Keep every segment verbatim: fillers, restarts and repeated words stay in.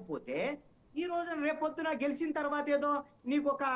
లేకపోతే ఈ రోజు రేపొద్దున గెలిచిన తర్వాత ఏదో నీకు ఒక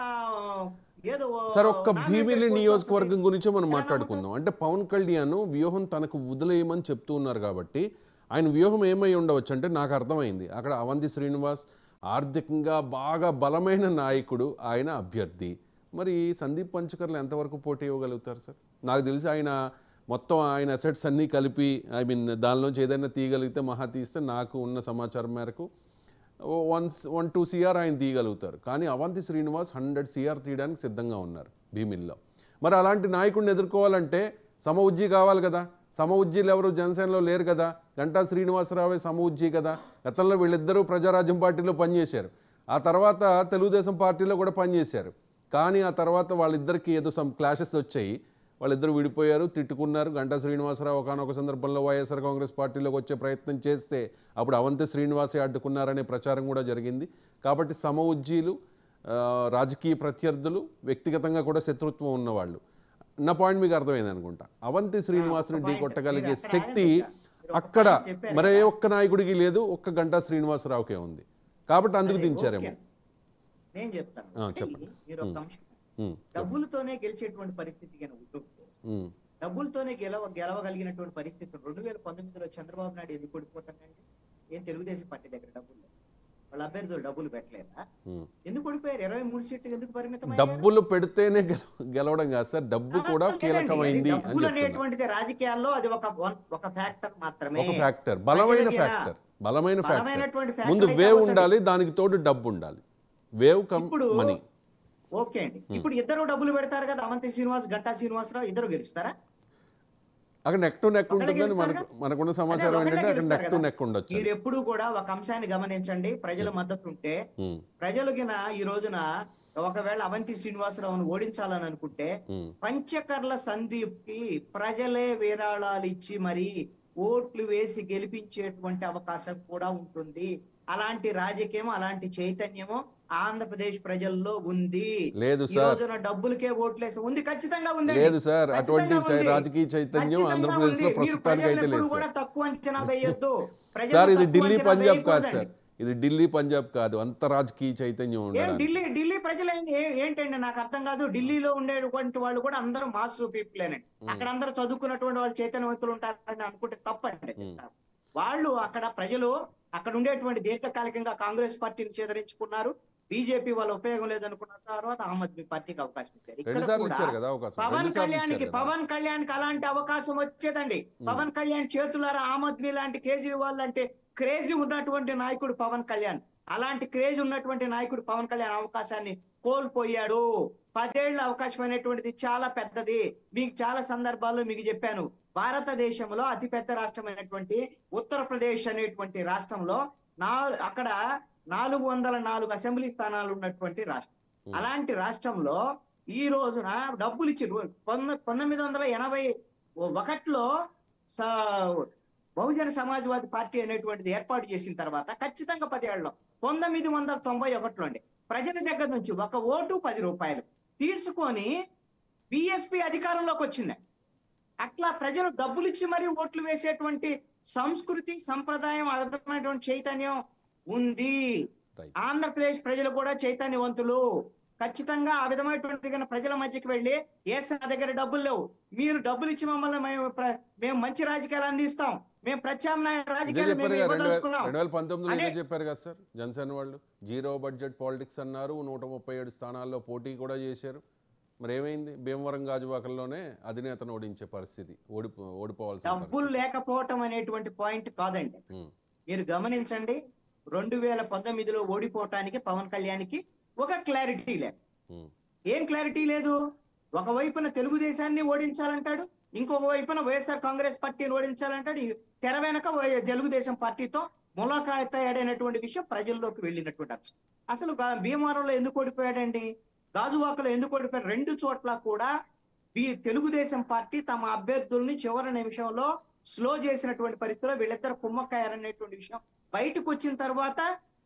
ఏదో సార్ ఒక్క భీమిలి నియోజకవర్గం గురించి మనం మాట్లాడుకుందాం. అంటే పవన్ కళ్యాణ్ వ్యూహం తనకు వదిలేయమని చెప్తూ ఉన్నారు కాబట్టి ఆయన వ్యూహం ఏమై ఉండవచ్చు అంటే నాకు అర్థమైంది. అక్కడ అవంతి శ్రీనివాస్ ఆర్థికంగా బాగా బలమైన నాయకుడు, ఆయన అభ్యర్థి. మరి సందీప్ పంచకర్లు ఎంతవరకు పోటీ ఇవ్వగలుగుతారు సార్? నాకు తెలిసి ఆయన మొత్తం ఆయన అసెట్స్ అన్నీ కలిపి ఐ మీన్ దానిలోంచి ఏదైనా తీయగలిగితే మహా తీస్తే నాకు ఉన్న సమాచారం మేరకు వన్ వన్ టూ సిఆర్ ఆయన తీయగలుగుతారు. కానీ అవంతి శ్రీనివాస్ హండ్రెడ్ సిఆర్ తీయడానికి సిద్ధంగా ఉన్నారు భీమిల్లో. మరి అలాంటి నాయకుడిని ఎదుర్కోవాలంటే సమ ఉజ్జీ కావాలి కదా. సమ ఉజ్జీలు ఎవరు జనసేనలో లేరు కదా. గంటా శ్రీనివాసరావే సమ ఉజ్జీ కదా. గతంలో వీళ్ళిద్దరూ ప్రజారాజ్యం పార్టీలో పనిచేశారు, ఆ తర్వాత తెలుగుదేశం పార్టీలో కూడా పనిచేశారు. కానీ ఆ తర్వాత వాళ్ళిద్దరికి ఏదో సమ్ క్లాషెస్ వచ్చాయి, వాళ్ళిద్దరు విడిపోయారు, తిట్టుకున్నారు. గంటా శ్రీనివాసరావు ఒకనొక సందర్భంలో వైఎస్ఆర్ కాంగ్రెస్ పార్టీలోకి వచ్చే ప్రయత్నం చేస్తే అప్పుడు అవంతి శ్రీనివాసే అడ్డుకున్నారనే ప్రచారం కూడా జరిగింది. కాబట్టి సమ ఉజ్జీలు, రాజకీయ ప్రత్యర్థులు, వ్యక్తిగతంగా కూడా శత్రుత్వం ఉన్నవాళ్ళు. నా పాయింట్ మీకు అర్థమైంది అనుకుంటా. అవంతి శ్రీనివాసుని ఢీ కొట్టగలిగే శక్తి అక్కడ మరే ఒక్క నాయకుడికి లేదు, ఒక్క గంటా శ్రీనివాసరావుకే ఉంది. కాబట్టి అందుకు దించారేమో. నేను చెప్తాను, డబ్బులతోనే గెలిచేటువంటి పరిస్థితి కనుక ఉంటుంటే, డబ్బులతోనే గెలవ గెలవగలిగినటువంటి పరిస్థితి రెండు వేల పంతొమ్మిదిలో చంద్రబాబు నాయుడు ఎందుకు ఓడిపోతాడండి? ఏం తెలుగుదేశం పార్టీ దగ్గర డబ్బులు, వాళ్ళ అభ్యర్థులు డబ్బులు పెట్టలేదా? ఎందుకు ఓడిపోయారు? ఇరవై మూడు సీట్లు ఎందుకు పరిమితం? డబ్బులు పెడితేనే గెలవడం కాదు సార్, డబ్బు కూడా కీలకమైంది. డబ్బులు అనేటువంటిది రాజకీయాల్లో అది ఒక ఒక ఫ్యాక్టర్ మాత్రమే, ఒక ఫ్యాక్టర్, బలమైన ఫ్యాక్టర్, బలమైన ఫ్యాక్టర్. ముందు వేవ్ ఉండాలి, దానికి తోడు డబ్బు ఉండాలి. Wave come money. ఓకే అండి, ఇప్పుడు ఇద్దరు డబ్బులు పెడతారు కదా, అవంతి శ్రీనివాస్, గంటా శ్రీనివాసరావు, ఇద్దరు గెలుస్తారా? అక్కడ నెక్ టు నెక్ ఉంటుందని మనకున్న సమాచారం ఏంటంటే అక్కడ నెక్ టు నెక్ ఉండొచ్చు. మీరు ఎప్పుడు కూడా ఒక అంశాన్ని గమనించండి, ప్రజల మద్దతు ఉంటే ప్రజలు గిన ఈ రోజున ఒకవేళ అవంతి శ్రీనివాసరావును ఓడించాలని అనుకుంటే పంచకర్ల సందీప్ కి ప్రజలే విరాళాలు ఇచ్చి మరి ఓట్లు వేసి గెలిపించేటువంటి అవకాశం కూడా ఉంటుంది. అలాంటి రాజకీయం, అలాంటి చైతన్యము ఆంధ్రప్రదేశ్ ప్రజల్లో ఉంది. లేదు ఈ రోజున డబ్బులకే ఓట్లేసి ఉంది, ఖచ్చితంగా ఉంది. లేదు సార్, అటువంటి రాజకీయ చైతన్యం ఆంధ్రప్రదేశ్ లో ప్రస్తుతానికి అయితే లేదు. కూడా తక్కువ అంచనా వేయొద్దు సార్. ఇది ఢిల్లీ పంజాబ్ కాదు సార్, ఇది ఢిల్లీ పంజాబ్ కాదు, అంత రాజకీయ చైతన్యం ఉండాలి. ఢిల్లీ ఢిల్లీ ప్రజలు ఏంటండి నాకు అర్థం కాదు. ఢిల్లీలో ఉండేటువంటి వాళ్ళు కూడా అందరూ మాస్ పీపులేనండి. అక్కడ అందరూ చదువుకున్నటువంటి వాళ్ళు చైతన్యవంతులు ఉంటారని అనుకుంటే తప్పండి. వాళ్ళు అక్కడ ప్రజలు అక్కడ ఉండేటువంటి దీర్ఘకాలికంగా కాంగ్రెస్ పార్టీని చేదరించుకున్నారు, బీజేపీ వాళ్ళ ఉపయోగం లేదనుకున్న తర్వాత ఆమ్ ఆద్మీ పార్టీకి అవకాశం ఇచ్చారు. ఇక్కడ పవన్ కళ్యాణ్కి పవన్ కళ్యాణ్కి అలాంటి అవకాశం వచ్చేదండి. పవన్ కళ్యాణ్ చేతులారా ఆమ్ ఆద్మీ లాంటి, కేజ్రీవాల్ లాంటి క్రేజీ ఉన్నటువంటి నాయకుడు పవన్ కళ్యాణ్, అలాంటి క్రేజ్ ఉన్నటువంటి నాయకుడు పవన్ కళ్యాణ్ అవకాశాన్ని కోల్పోయాడు. పదేళ్ల అవకాశం అనేటువంటిది చాలా పెద్దది. మీకు చాలా సందర్భాల్లో మీకు చెప్పాను, భారతదేశంలో అతిపెద్ద రాష్ట్రమైనటువంటి ఉత్తరప్రదేశ్ అనేటువంటి రాష్ట్రంలో నా అక్కడ నాలుగు వందల నాలుగు అసెంబ్లీ స్థానాలు ఉన్నటువంటి రాష్ట్రం. అలాంటి రాష్ట్రంలో ఈ రోజున డబ్బులు ఇచ్చి పంతొమ్మిది వందల ఎనభై ఒకటిలో బహుజన సమాజ్వాదీ పార్టీ అనేటువంటిది ఏర్పాటు చేసిన తర్వాత ఖచ్చితంగా పదేళ్లలో పంతొమ్మిది వందల తొంభై ఒకటిలో అండి ప్రజల దగ్గర నుంచి ఒక ఓటు పది రూపాయలు తీసుకొని బిఎస్పీ అధికారంలోకి వచ్చింది. అట్లా ప్రజలు డబ్బులు ఇచ్చి మరీ ఓట్లు వేసేటువంటి సంస్కృతి, సంప్రదాయం, అర్థమైనటువంటి చైతన్యం ఉంది. ఆంధ్రప్రదేశ్ ప్రజలు కూడా చైతన్యవంతులు. ఖచ్చితంగా ఆ విధమైనటువంటి ప్రజల మధ్యకి వెళ్ళి ఏ నా దగ్గర డబ్బులు లేవు, మీరు డబ్బులు ఇచ్చి మమ్మల్ని మేము మేము మంచి రాజకీయాలు అందిస్తాం, మేము ప్రత్యామ్నాయ రాజకీయాలు రెండు వేల పంతొమ్మిదిలో చెప్పారు కదా సార్ జనసేన వాళ్ళు. జీరో బడ్జెట్ పాలిటిక్స్ అన్నారు, నూట ముప్పై ఏడు స్థానాల్లో పోటీ కూడా చేశారు. మరి ఏమైంది? భీమవరం గాజువాకల్లోనే అధినేతను ఓడించే పరిస్థితి, ఓడి ఓడిపోవాల్సి. డబ్బులు లేకపోవటం అనేటువంటి పాయింట్ కాదండి. మీరు గమనించండి, రెండు వేల పంతొమ్మిదిలో ఓడిపోవటానికి పవన్ కళ్యాణ్కి ఒక క్లారిటీ లేదు. ఏం క్లారిటీ లేదు? ఒకవైపున తెలుగుదేశాన్ని ఓడించాలంటాడు, ఇంకొక వైపున వైఎస్ఆర్ కాంగ్రెస్ పార్టీని ఓడించాలంటాడు. తెర వెనక తెలుగుదేశం పార్టీతో ములాఖాతయ్యాడైనటువంటి విషయం ప్రజల్లోకి వెళ్ళినటువంటి అంశం. అసలు భీమవరంలో ఎందుకు ఓడిపోయాడండి, గాజువాకలో ఎందుకు ఓడిపోయాడు? రెండు చోట్ల కూడా తెలుగుదేశం పార్టీ తమ అభ్యర్థుల్ని చివరి నిమిషంలో స్లో చేసినటువంటి పరిస్థితిలో వీళ్ళిద్దరు కుమ్మక్కాయారనేటువంటి విషయం బయటకు వచ్చిన తర్వాత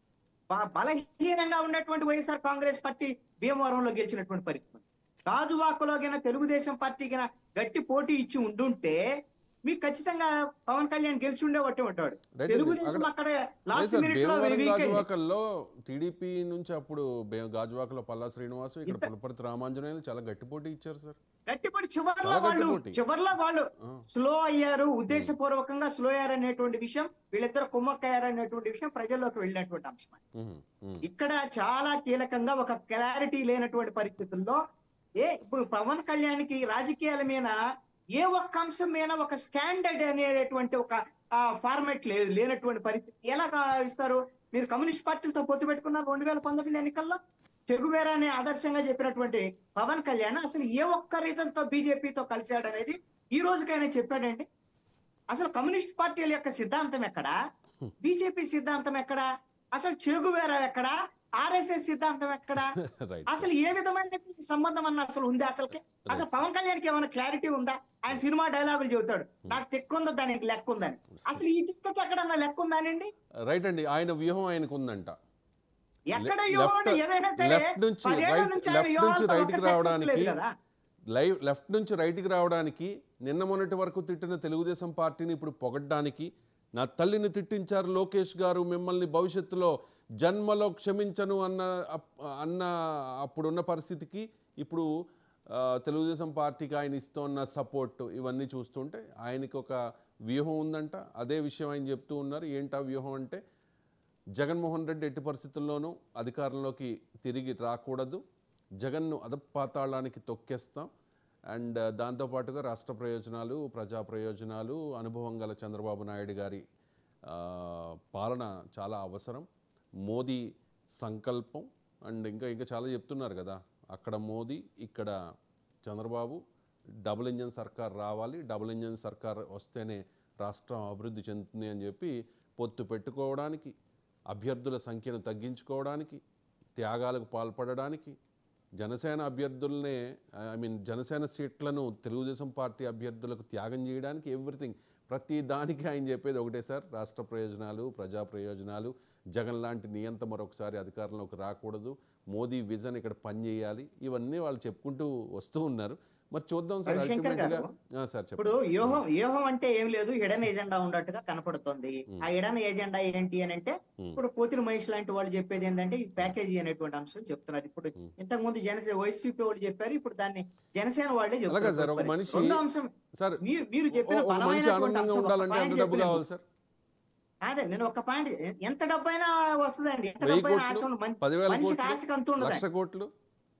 బలహీనంగా ఉన్నటువంటి వైఎస్ఆర్ కాంగ్రెస్ పార్టీ భీమవరంలో గెలిచినటువంటి పరిస్థితి. గాజువాకలో గిన తెలుగుదేశం పార్టీ గిన గట్టి పోటీ ఇచ్చి ఉండుంటే మీకు ఖచ్చితంగా పవన్ కళ్యాణ్ గెలిచి ఉండేవాటే ఉంటాడు. రైట్ అండి. తెలుగుదేశం అక్కడ అక్కడ లేదు లాస్ట్ సార్, మినిట్ లో భీమవరం వీక్ అయింది. గాజువాకల్లో టీడీపీ నుంచి అప్పుడు బే- గాజువాకలో పల్లా శ్రీనివాసు, ఇక్కడ ఇంత పులపర్తి రామాంజనేయులు చాలా గట్టి పోటీ ఇచ్చారు సార్. గట్టిపడి చివర్లో చాలా గట్టి వాళ్ళు పోటీ. చివర్లో వాళ్ళు ఆ. స్లో అయ్యారు, ఉద్దేశపూర్వకంగా స్లో అయ్యారు అనేటువంటి విషయం, వీళ్ళిద్దరు కుమ్మక్కయ్యారు అనేటువంటి విషయం ప్రజల్లోకి వెళ్ళినటువంటి అంశం. ఉహు, ఉహు. ఇక్కడ చాలా కీలకంగా ఒక క్లారిటీ లేనటువంటి పరిస్థితుల్లో ఏ ఇప్పుడు పవన్ కళ్యాణ్కి రాజకీయాల మీద ఏ ఒక్క అంశం మీద ఒక స్టాండర్డ్ అనేటువంటి ఒక ఫార్మెట్ లేదు, లేనటువంటి పరిస్థితి ఎలా కా- ఇస్తారు? మీరు కమ్యూనిస్ట్ పార్టీలతో పొత్తు పెట్టుకున్నారు రెండు వేల పంతొమ్మిది ఎన్నికల్లో. చెగువేరా అనే ఆదర్శంగా చెప్పినటువంటి పవన్ కళ్యాణ్ అసలు ఏ ఒక్క రీజన్ తో బీజేపీతో కలిశాడు అనేది ఈ రోజుకైనా చెప్పాడండి? అసలు కమ్యూనిస్ట్ పార్టీల యొక్క సిద్ధాంతం ఎక్కడా? బీజేపీ సిద్ధాంతం ఎక్కడా? అసలు చెగువేరా ఎక్కడా? ఆర్ఎస్ఎస్ సిద్ధాంతం ఎక్కడా? రైట్ అసలు ఏ విధమైన సంబంధం అన్న అసలు ఉంది అసలుకి? అసలు పవన్ కళ్యాణ్కి ఏమైనా క్లారిటీ ఉందా? ఆయన సినిమా డైలాగులు చెబుతాడు, నాకు తెక్కు ఉందా, దానికి లెక్క ఉందని. అసలు ఈ తిక్కకి ఎక్కడన్నా లెక్క ఉందానండి? రైట్ అండి. ఆయన వ్యూహం ఆయనకు ఉందంట. ఎక్కడ లెఫ్ట్ యోగం ఏదైనా సరే లెఫ్ట్ నుంచి పదేళ్ల రైట్ నుంచి ఆయన లెఫ్ట్ నుంచి యోగాలతో రైట్కి ఒక్క సక్సెస్ రావడానికి లేదు కదా. లైవ్ లెఫ్ట్ నుంచి రైట్కి రావడానికి, నిన్న మొన్నటి వరకు తిట్టిన తెలుగుదేశం పార్టీని ఇప్పుడు పొగడ్డానికి, నా తల్లిని తిట్టించారు లోకేష్ గారు, మిమ్మల్ని భవిష్యత్తులో జన్మలో క్షమించను అన్న అప్- అన్న అప్పుడున్న పరిస్థితికి ఇప్పుడు ఆ, తెలుగుదేశం పార్టీకి ఆయన ఇస్తున్న సపోర్ట్ ఇవన్నీ చూస్తుంటే ఆయనకి ఒక వ్యూహం ఉందంట. అదే విషయం ఆయన చెప్తూ ఉన్నారు. ఏంటా వ్యూహం అంటే, జగన్మోహన్ రెడ్డి ఎట్టి పరిస్థితుల్లోనూ అధికారంలోకి తిరిగి రాకూడదు, జగన్ను అధపాతాళానికి తొక్కేస్తాం, అండ్ దాంతోపాటుగా రాష్ట్ర ప్రయోజనాలు, ప్రజా ప్రయోజనాలు, అనుభవం గల చంద్రబాబు నాయుడు గారి ఆ, పాలన చాలా అవసరం, మోదీ సంకల్పం, అండ్ ఇంకా ఇంకా చాలా చెప్తున్నారు కదా. అక్కడ మోదీ, ఇక్కడ చంద్రబాబు, డబుల్ ఇంజన్ సర్కార్ రావాలి, డబుల్ ఇంజన్ సర్కార్ వస్తేనే రాష్ట్రం అభివృద్ధి చెందుతుంది అని చెప్పి పొత్తు పెట్టుకోవడానికి, అభ్యర్థుల సంఖ్యను తగ్గించుకోవడానికి, త్యాగాలకు పాల్పడడానికి, జనసేన అభ్యర్థులనే ఐ మీన్ జనసేన సీట్లను తెలుగుదేశం పార్టీ అభ్యర్థులకు త్యాగం చేయడానికి, ఎవ్రీథింగ్ ప్రతి దానికి ఆయన చెప్పేది ఒకటే సార్, రాష్ట్ర ప్రయోజనాలు, ప్రజా ప్రయోజనాలు, జగన్ లాంటి నియంత మరొకసారి అధికారంలోకి రాకూడదు, మోదీ విజన్ ఇక్కడ పనిచేయాలి, ఇవన్నీ వాళ్ళు చెప్పుకుంటూ వస్తూ ఉన్నారు. మరి చూద్దాం సార్. రవిశంకర్ అల్టిమేట్గా గారు, సార్ ఇప్పుడు చెప్పండి. వ్యూహం వ్యూహం అంటే ఏం లేదు, హిడెన్ ఎజెండా ఉన్నట్టుగా కనపడుతుంది. ఆ హిడెన్ ఎజెండా ఏంటి అని అంటే, ఇప్పుడు పోతిన మహేష్ లాంటి వాళ్ళు చెప్పేది ఏంటంటే, ఈ ప్యాకేజీ అనేటువంటి అంశం చెప్తున్నారు. ఇప్పుడు ఇంతకు ముందు జనసేన వైసీపీ వాళ్ళు చెప్పారు, ఇప్పుడు దాన్ని జనసేన వాళ్ళే అలాగే సార్, ఒక చెప్తున్నారు. మనిషి రెండో అంశం సార్, మీరు మీరు చెప్పిన ఓ- ఒక మనిషి బలమైనటువంటి ఆనందంగా అంశం, ఒక ఉండాలంటే పాయింట్ ఎంత డబ్బు చెప్పిన కావాలి సార్? అదే నేను ఒక పాయింట్, ఎంత డబ్బైనా వస్తుందండి, ఎంత వెయ్యి డబ్బైనా ఆశ కోట్లు, ఉండదు. మన్- పదివేల మనిషికి కోట్లు, ఆశకు అంతు ఉండదు. లక్ష కోట్లు.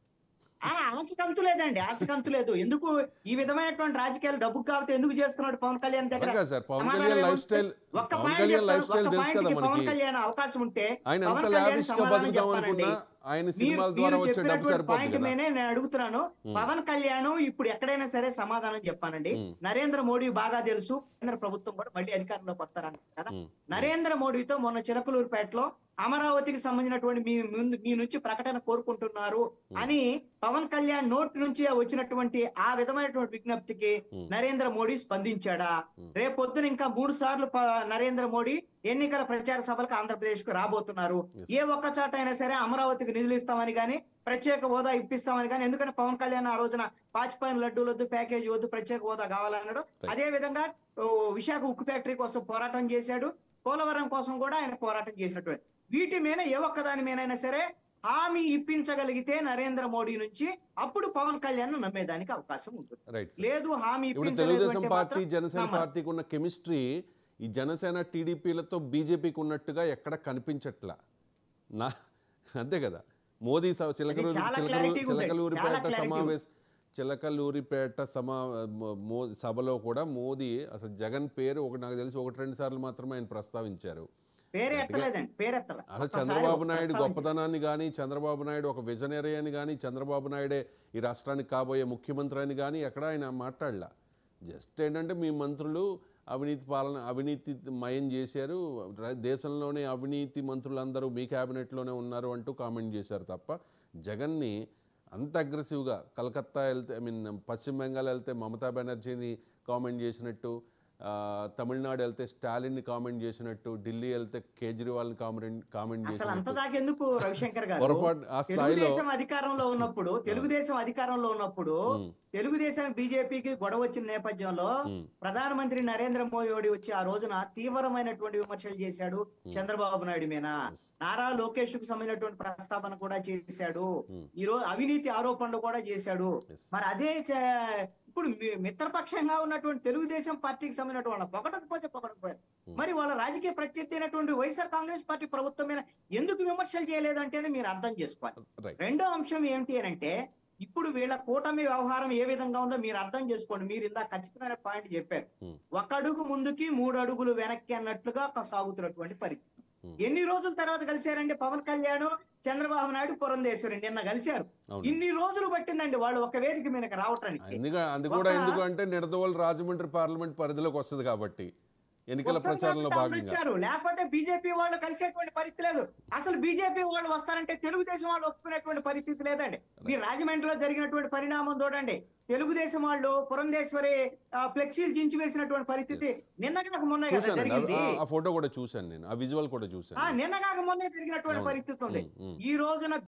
ఆ ఆశకు అంతు లేదండి, ఆశకు అంతు లేదు. ఎందుకు ఈ విధమైనటువంటి రాజకీయాలు డబ్బు కాబట్టి ఎందుకు చేస్తున్నాడు పవన్ కళ్యాణ్ దగ్గర? అలాగే సార్, పవన్ సమాధానం కళ్యాణ్ లైఫ్ ఏమంటే, స్టైల్ ఒక్క పవన్ పాయింట్ కళ్యాణ్ చెప్తాను, లైఫ్ స్టైల్ ఒక్క తెలుసు పాయింట్ కదా కి పవన్ మనకి. కళ్యాణ్ అవకాశం ఉంటే ఆయన ఎంత పవన్ కళ్యాణ్ లావిష్ గా సమాధానం బతుకుదాం చెప్పానండి. అనుకున్నా ఆయన మీరు సినిమాల మీరు ద్వారా వచ్చే డబ్బు చెప్పినటువంటి సరిపోతుంది పాయింట్ కదా. మీనే నేను అడుగుతున్నాను. పవన్ కళ్యాణ్ ఇప్పుడు ఎక్కడైనా సరే సమాధానం చెప్పానండి. నరేంద్ర మోడీ బాగా తెలుసు, కేంద్ర ప్రభుత్వం కూడా మళ్ళీ అధికారంలోకి వస్తారని కదా. నరేంద్ర మోడీతో మొన్న చిలకలూరుపేటలో అమరావతికి సంబంధించినటువంటి మీ ముందు మీ నుంచి ప్రకటన కోరుకుంటున్నారు అని పవన్ కళ్యాణ్ నోటి నుంచి వచ్చినటువంటి ఆ విధమైనటువంటి విజ్ఞప్తికి నరేంద్ర మోడీ స్పందించాడా? రేపొద్దున ఇంకా మూడు సార్లు ప- నరేంద్ర మోడీ ఎన్నికల ప్రచార సభలకు ఆంధ్రప్రదేశ్ కు రాబోతున్నారు. ఏ ఒక్క చోట అయినా సరే అమరావతికి నిధులు ఇస్తామని గానీ, ప్రత్యేక హోదా ఇప్పిస్తామని కానీ, ఎందుకంటే పవన్ కళ్యాణ్ ఆ రోజున పాచిపోయిన లడ్డూలు వద్దు, ప్యాకేజీ వద్దు, ప్రత్యేక హోదా కావాలన్నాడు. అదే విధంగా ఓ, విశాఖ ఉక్కు ఫ్యాక్టరీ కోసం పోరాటం చేశాడు, పోలవరం కోసం కూడా ఆయన పోరాటం చేసినటువంటి వీటి మీద ఏ ఒక్క దాని మీదైనా సరే హామీ ఇప్పించగలిగితే నరేంద్ర మోడీ నుంచి, అప్పుడు పవన్ కళ్యాణ్ నమ్మేదానికి అవకాశం ఉంటుంది. Right sir. లేదు హామీ ఇప్పుడు ఇప్పించలేదు తెలుగుదేశం అంటే పార్టీ, మాత్రం జనసేన నమ్మరు. పార్టీకి ఉన్న కెమిస్ట్రీ ఈ జనసేన టీడీపీలతో బీజేపీకి ఉన్నట్టుగా ఎక్కడ కనిపించట్లా నా అంతే కదా. మోదీ స- చిలకలూరు చాలా చిలకలూరు clarity ఉంది. చిలకలూరిపేట చాలా clarity సమావేశ చిలకలూరిపేట సమా మో- మో సభలో కూడా మోదీ అసలు జగన్ పేరు ఒక నాకు తెలిసి ఒకటి రెండు సార్లు మాత్రమే ఆయన ప్రస్తావించారు. పేరే ఎత్తలేదండి, పేరెత్తల. అసలు ఒక్కసారి చంద్రబాబు ఒక నాయుడు ప్రస్తావన గొప్పతనాన్ని కానీ, చంద్రబాబు నాయుడు ఒక విజనరీ అని కానీ, చంద్రబాబు నాయుడే ఈ రాష్ట్రానికి కాబోయే ముఖ్యమంత్రి అని కానీ ఎక్కడ ఆయన మాట్లాడలా. జస్ట్ ఏంటంటే మీ మంత్రులు అవినీతి పాలన అవినీతి మయం చేశారు, ర- దేశంలోనే అవినీతి మంత్రులందరూ మీ క్యాబినెట్లోనే ఉన్నారు అంటూ కామెంట్ చేశారు తప్ప, జగన్ని అంత అగ్రెసివ్గా కలకత్తా వెళ్తే ఐ మీన్ పశ్చిమ బెంగాల్ వెళ్తే మమతా బెనర్జీని కామెంట్ చేసినట్టు, ఆ, తమిళనాడు వెళ్తే స్టాలిన్ కామెంట్ చేసినట్టు, ఢిల్లీ వెళ్తే కేజ్రీవాల్ కామెంట్ కామెంట్ అసలు అంత చేసినట్టు దాకెందుకు రవిశంకర్ గారు? పొరపాటు ఆ స్థాయిలో తెలుగుదేశం అధికారంలో ఉన్నప్పుడు తెలుగుదేశం అధికారంలో ఉన్నప్పుడు ఉమ్, తెలుగుదేశం బీజేపీకి గొడవ వచ్చిన నేపథ్యంలో ఉమ్, ప్రధానమంత్రి నరేంద్ర మోదీ వచ్చి ఆ రోజున తీవ్రమైనటువంటి విమర్శలు చేశాడు చంద్రబాబు నాయుడు మీద. నారా లోకేష్ కు సంబంధించినటువంటి ప్రస్తావన కూడా చేశాడు. ఉమ్, ఈ రోజు అవినీతి ఆరోపణలు కూడా చేశాడు. yes. మరి అదే చ- ఇప్పుడు మీ- మిత్రపక్షంగా ఉన్నటువంటి తెలుగుదేశం పార్టీకి సంబంధించిన వాళ్ళ పొగడకపోతే పొగడకపోయారు. మరి వాళ్ళ రాజకీయ ప్రత్యర్థి అయినటువంటి వైఎస్ఆర్ కాంగ్రెస్ పార్టీ ప్రభుత్వం మీద ఎందుకు విమర్శలు చేయలేదు అంటేనే మీరు అర్థం చేసుకోవాలి. రైట్. రెండో అంశం ఏమిటి అని అంటే, ఇప్పుడు వీళ్ళ కూటమి వ్యవహారం ఏ విధంగా ఉందో మీరు అర్థం చేసుకోండి. మీరు ఇందా ఖచ్చితమైన పాయింట్ చెప్పారు. ఉమ్, ఒక అడుగు ముందుకి మూడు అడుగులు వెనక్కి అన్నట్లుగా సాగుతున్నటువంటి పరిస్థితి. ఉమ్, ఎన్ని రోజుల తర్వాత కలిశారండి పవన్ కళ్యాణ్, చంద్రబాబు నాయుడు, పురంధేశ్వరి నిన్న కలిశారు. అవును. ఇన్ని రోజులు పట్టిందండి వాళ్ళు ఒక వేదిక మీదకి రావటానికి. ఎందుకు అది కూడా ఒక- ఎందుకు అంటే నిడదవోలు రాజమండ్రి పార్లమెంట్ పరిధిలోకి వస్తుంది కాబట్టి ఎన్నికల వస్తారు ప్రచారంలో కాబట్టి ఆవిడ భాగంగా. వచ్చారు. లేకపోతే బీజేపీ వాళ్ళు కలిసేటువంటి పరిస్థితి లేదు. అసలు బీజేపీ వాళ్ళు వస్తారంటే తెలుగుదేశం వాళ్ళు ఒప్పుకునేటువంటి పరిస్థితి లేదండి. మీరు రాజమండ్రిలో జరిగినటువంటి పరిణామం చూడండి. తెలుగుదేశం వాళ్ళు పురంధేశ్వరి ఆ, ఫ్లెక్సీలు జించి వేసినటువంటి పరిస్థితి నిన్న కాక మొన్న కదా చూశానండి జరిగింది. ఆ- ఆ ఫోటో కూడా చూశాను నేను, ఆ విజువల్ కూడా చూశాను. ఆ నిన్న కాక మొన్న జరిగినటువంటి అవును. పరిస్థితి ఉంది. ఉమ్, ఉమ్. ఈ రోజున